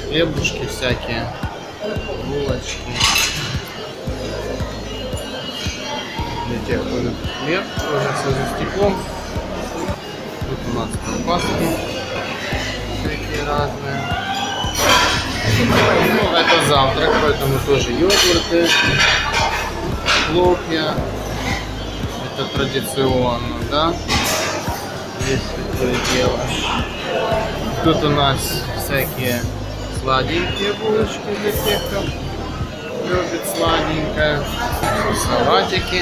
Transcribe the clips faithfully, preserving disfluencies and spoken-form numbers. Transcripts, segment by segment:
хлебушки всякие, булочки. Для тех, кто любит хлеб, тоже все за стеклом. Тут у нас колбаски всякие разные. Ну, это завтрак, поэтому тоже йогурты, хлопья. Это традиционно, да? Здесь такое дело. Тут у нас всякие сладенькие булочки для тех, кто любит сладенькое. Салатики.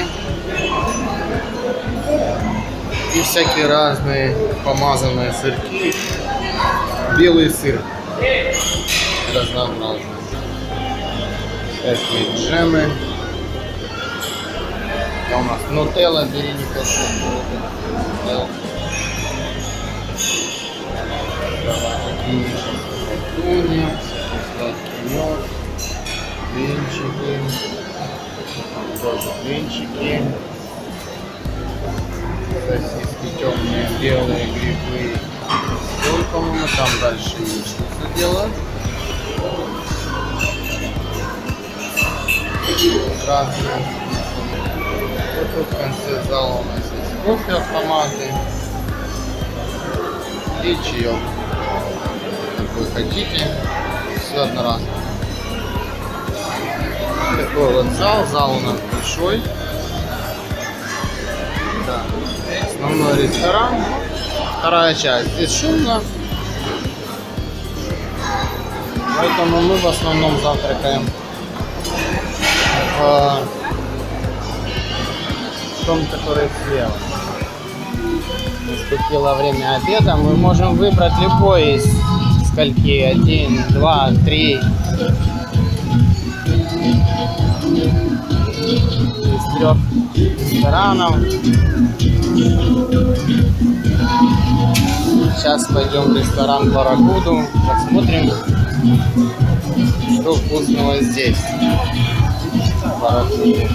И всякие разные помазанные сырки. Белый сыр. Разнообразные. Всякие джемы. Это у нас нутелла, бери не то, Туни, сладкий мед, блинчики, тоже блинчики, сосиски темные, белые, грибы. Соль, по-моему, там дальше яичницу делают. Разные. Вот тут в конце зала у нас есть кофе, автоматы и чаек. Как вы хотите, все одноразово. Такой вот зал, зал у нас большой. Да. Основной ресторан. Вторая часть. Здесь шумно. Поэтому мы в основном завтракаем в том, который слева. Наступило время обеда. Мы можем выбрать любой из скольки. Один, два, три. Из трех ресторанов. Сейчас пойдем в ресторан Барракуду. Посмотрим, что вкусного здесь. Барракуду.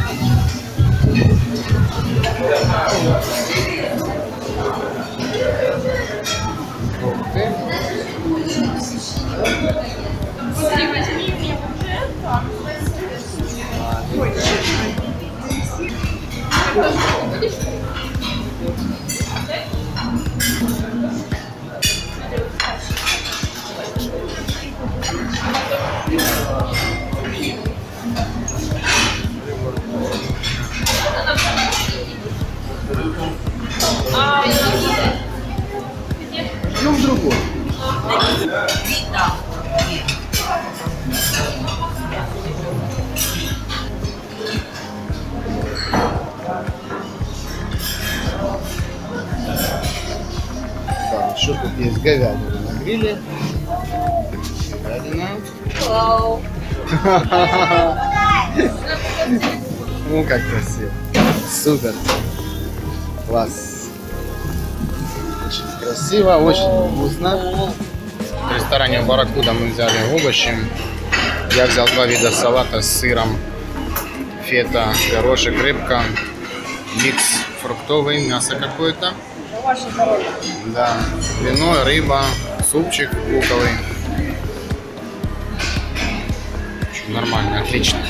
Ну, в другой. Так, что тут есть? Говядина на гриле. Говядина. Hello. Ну, как красиво. Супер. Класс. Очень красиво, очень вкусно. В ресторане Барракуда мы взяли овощи. Я взял два вида салата с сыром, фета, горошек, рыбка, микс фруктовый, мясо какое-то. Да, вино, рыба, супчик луковый. Нормально, отлично.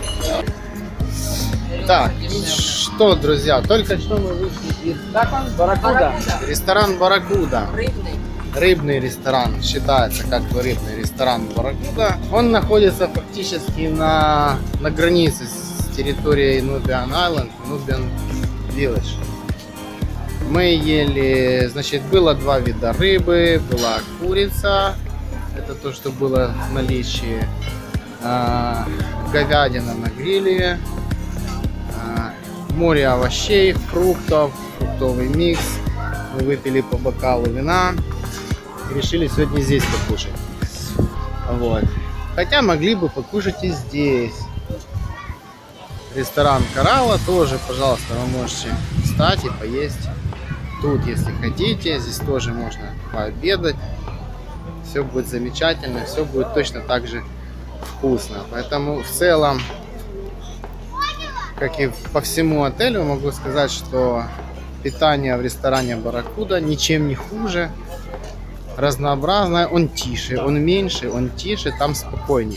Так, что, друзья, только что мы вышли из Барракуда. Ресторан Барракуда. Рыбный. Рыбный ресторан, считается как рыбный ресторан Барракуда. Он находится фактически на, на границе с территорией Nubian Island, Nubian Village. Мы ели, значит, было два вида рыбы, была курица, это то, что было в наличии, а, говядина на гриле, а, море овощей, фруктов, фруктовый микс. Мы выпили по бокалу вина и решили сегодня здесь покушать. Вот. Хотя могли бы покушать и здесь. Ресторан Коралла тоже, пожалуйста, вы можете встать и поесть тут, если хотите. Здесь тоже можно пообедать. Все будет замечательно, все будет точно так же вкусно. Поэтому в целом, как и по всему отелю, могу сказать, что питание в ресторане Барракуда ничем не хуже, разнообразное. Он тише, он меньше, он тише, там спокойнее.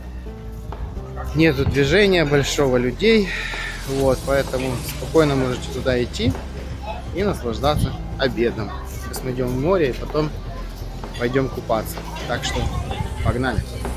Нету движения большого людей. Вот, поэтому спокойно можете туда идти и наслаждаться обедом. Сейчас мы идем в море и потом пойдем купаться. Так что погнали.